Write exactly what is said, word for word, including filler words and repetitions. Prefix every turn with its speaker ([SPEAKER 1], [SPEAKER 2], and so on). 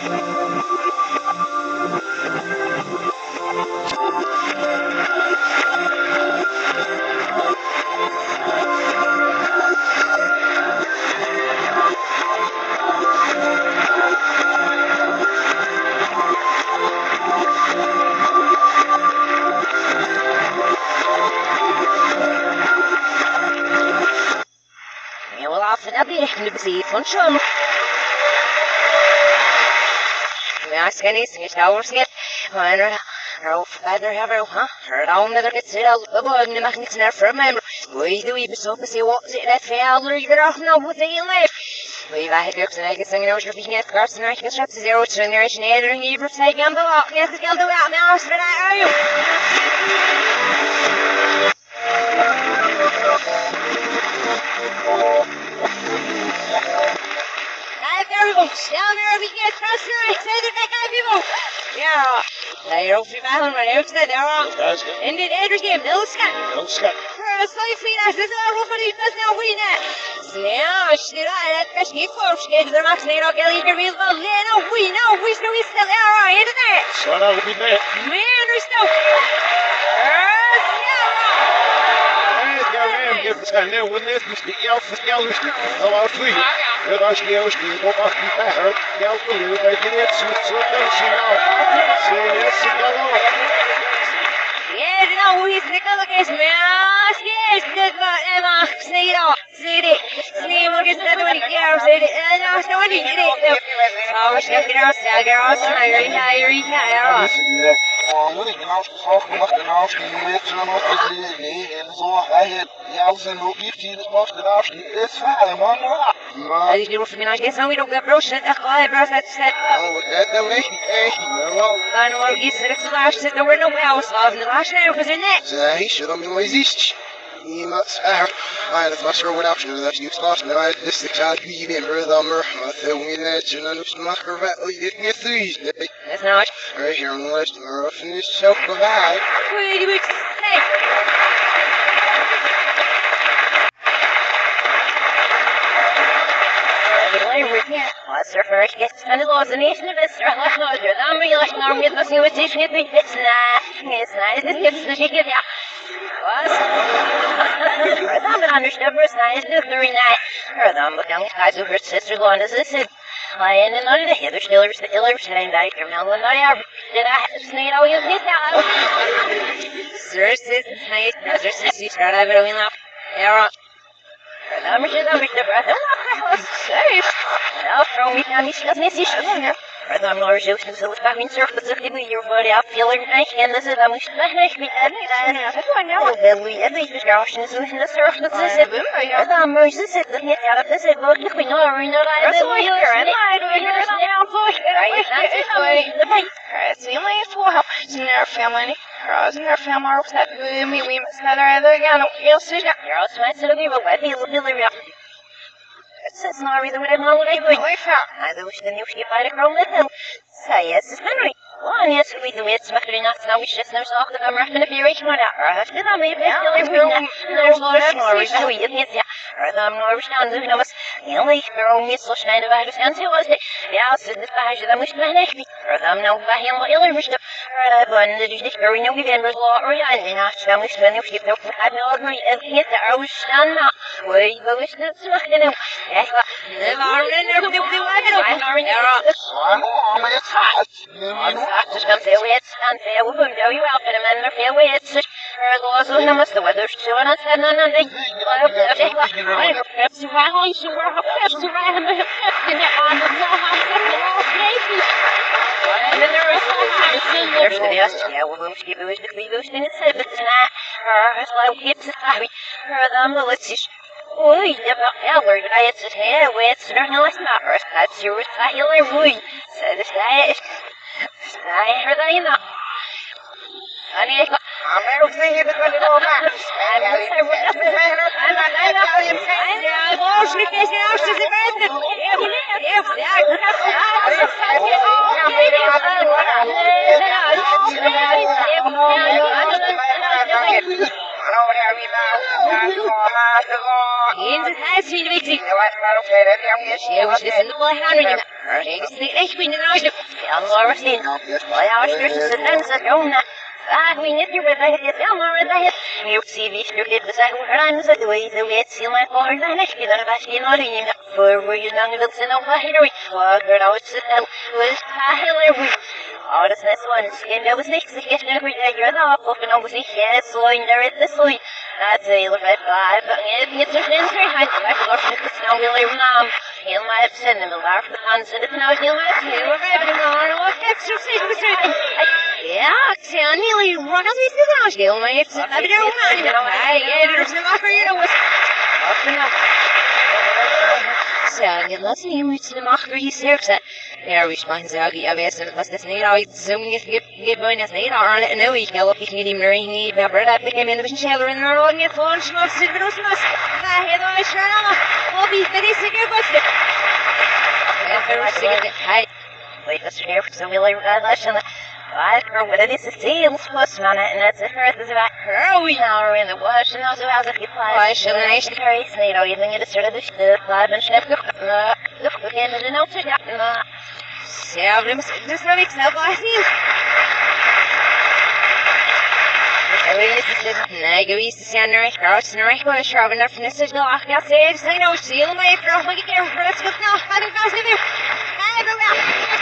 [SPEAKER 1] Schon. Ja, ich kenne es nicht aus jetzt. Meiner Rauf, Vater, Herr, huh? Her down the gets it out of the machen nichts mehr für mein. We do we so see what that failure you're off now with the life. We had groups and I guess I'm not repeating it. Cars and I can strap zero generation editing you say gamble out. Yes, it's going to out now. So are you? Down there, we get across the right side of the guy people. Yeah. They don't feel bad when they're upset. They're wrong. And did Edward game? Bill Scott.
[SPEAKER 2] Bill Scott.
[SPEAKER 1] For a slight feet, I said, oh, what do you does now? We net. So, yeah, I should I that fish get close. Get to the max, they don't get a little bit of a little. We know, we still we still there, right? Isn't it?
[SPEAKER 2] So, now we'll be there.
[SPEAKER 1] Man, we're still.
[SPEAKER 2] Give the stand there with this, Mister Elf, Elvis, hello, please. Good as the Elvis, go back to her. Elf, you guys get it, so so dancing out. See, yes, hello.
[SPEAKER 1] Yeah, no, he's the color case, man. Yes, good, but Emma, see it all. See it. See him, look at that when he gets it. And I was going to get it. Oh, we're going to get our stag, our tired, tired, tired.
[SPEAKER 3] Oh, what is the house? Soft, what the house? You went to the house, and so I had yells and no fifteen is most of the house. It's fine, one more.
[SPEAKER 1] I just do for me, I guess, and we don't get broken. I brought that set.
[SPEAKER 3] Oh, that the way.
[SPEAKER 1] I know what he said. It's the last set. There were no house of the last night was in it.
[SPEAKER 3] So he should have been exist. He must have. I had a much more option that you start and I just the child who you didn't really number. I thought we had to know some marker that we didn't get through.
[SPEAKER 1] That's not
[SPEAKER 3] right here on the list. We're off in this self provide.
[SPEAKER 1] Wait, you would say. What's her first gets and the laws and nation of this or left noise or the army like an army of the invitation at me fits nah. It's nice, it gets the shake of ya. Was her thumb and understood her size the three night. Her thumb looked down the skies of her sister's lawn as this is. I ended under the hither stillers, the illers, and I from now and I ever did I sneak all you this out. Sir, sis, night, brother, sis, you start over doing that. Error. Her thumb is over the breath. Oh, I was safe. Now throw me down, he's just missy. Her thumb lower shoes and so it's back in surf, but simply your body out, feel her night, and this is a mush, but nice be at me. I know that we at least was Gaussian in the surf, but this is her thumb mercy sit the hit out of this is what we know, we know that I will hear and I do hear some down push. Right, that's it, way. The bait.
[SPEAKER 4] It's the only four help in their family. Cross in their family are upset. We we must neither either again. You'll see.
[SPEAKER 1] You're also nice to be, but I feel a little bit. It's not really what I'm not what I do. I wish the new ship I'd have grown with him. Say, yes, it's Henry. One, yes, we do it. Smuckering not now, we just know off the I'm wrapping a few each one out. Or have to them, if it's still every night. There's Lord Norwich, so we didn't ya. Or the Norwich down to know us. The only girl me so shine of I was down to was it. Yeah, so this behind them we spent next week. Or them no by him, but ill wished. Or the bun, the dish, or we know we members law, or I did not. Them we spent the ship, no, I know my hit the I was done now. We wish that smucking him. Yes, the Marvin, the weapon, I'm not in there.
[SPEAKER 3] I'm it's hot.
[SPEAKER 1] Just come say it's unfair. We wouldn't know you out for the men are fair way. It's just her laws of numbers. The weather's too and I said none of the perhaps you are on you were perhaps you are in the on the house of the old baby. And then there is there's the yes, yeah, we'll move to it to be boosting its head, but it's not her like it's a hobby. Her them the let's see. Oi, never ever did I sit here with certain less numbers. That's your regular wood. So this guy is. I heard that you know. I mean, I'm never seeing it because it's all back. I'm not saying we're just a man. I'm not saying I'm saying I'm all sneaking out to the bed. If you if that, in the house, you Ricki. She was just in the boy hundred. Her eggs the eight queen in the ocean. Young Laura seen. Boy, our stretches the fence at home. Ah, we need you with a hit, Elmer with a hit. You see, we should get the second runs at the way the way it's my for the next kid on a basket on him. For were you young adults in a winery? What good I was to tell was pile every. Oh, this next one, skin that was next to get every day. You're the up and almost a head, so in there at the soin. That's a little bit five, but it's a friend's very high. I forgot to the snow will leave mom. He'll my send him a laugh the pants and if now he'll my two. We're having a lot of extra secrets. Yeah, see, I nearly run as we sit down. She'll my if I don't mind. You know, I get it. There's no offer, you know, what's up and up. So, get lots of him to the mocker. He's here. There, we find Zaggy. I've asked him if that's need. I zoom you get get going as need. I don't know. He can look. He can even ring. He never that became in the shelter in the road and get lunch. Not sit with us. I had my shirt on. I'll be fitting cigarette buster. Hey, wait, that's here. So we'll leave that lesson. I heard what it is, it's seals plus on it, and that's a earth is about her. We now are in the wash, and also as if you fly. Why, shall I nation carry snake, or even get a sort of the fly, and chef, look, look, look, and the note, and so, I'm just not mixing up, I see. Nej, jag visste sen när jag gick när jag var sharpen up from the signal. Jag ser det, så jag know, seal my girl, like a girl, let's go now. I don't know, I don't know.